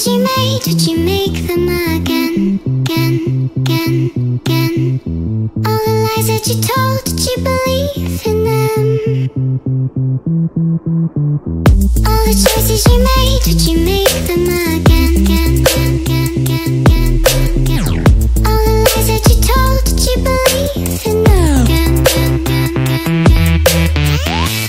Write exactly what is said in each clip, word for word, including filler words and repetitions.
choices you made, would you make them again, again, again, again? All the lies that you told, did you believe in them? All the choices you made, would you make them again, again, again, again, again, again, again? All the lies that you told, did you believe in them? Again, again, again, again, again.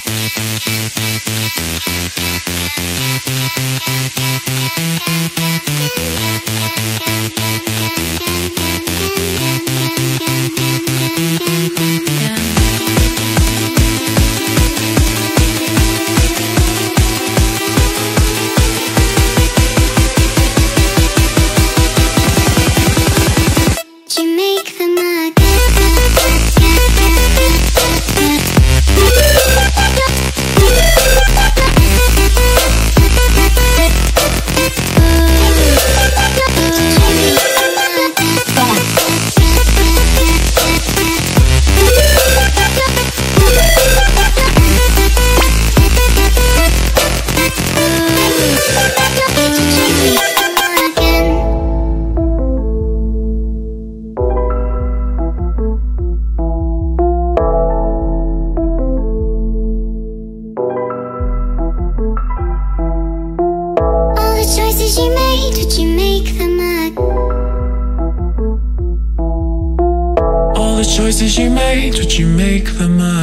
Choices you made, would you make them again? All the choices you made, would you make them again?